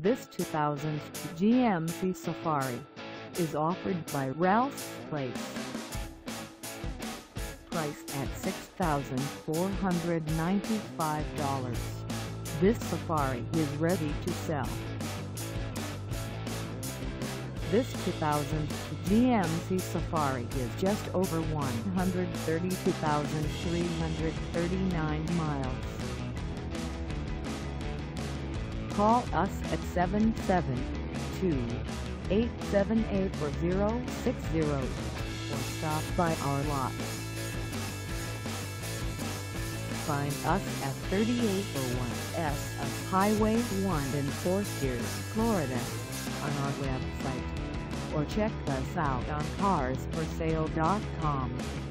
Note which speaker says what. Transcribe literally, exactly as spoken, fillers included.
Speaker 1: This two thousand G M C Safari is offered by Ralph's Place. Priced at six thousand four hundred ninety-five dollars, this Safari is ready to sell. This two thousand G M C Safari is just over one hundred thirty-two thousand three hundred thirty-nine miles. Call us at seven seven two, eight seven eight, four zero six zero or stop by our lot. Find us at thirty-eight oh one S of Highway one in Fort Pierce, Florida on our website, or check us out on cars for sale dot com.